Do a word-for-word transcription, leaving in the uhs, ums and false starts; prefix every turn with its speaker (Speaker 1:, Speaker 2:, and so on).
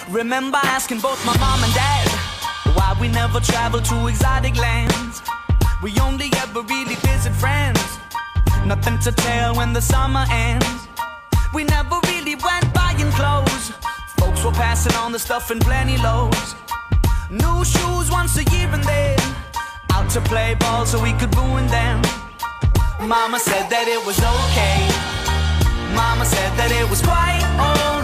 Speaker 1: Remember asking both my mom and dad why we never traveled to exotic lands. We only ever really visit friends, nothing to tell when the summer ends. We never really went buying clothes, folks were passing on the stuff in plenty loads. New shoes once a year and then out to play ball so we could ruin them. Mama said that it was okay, Mama said that it was quite alright.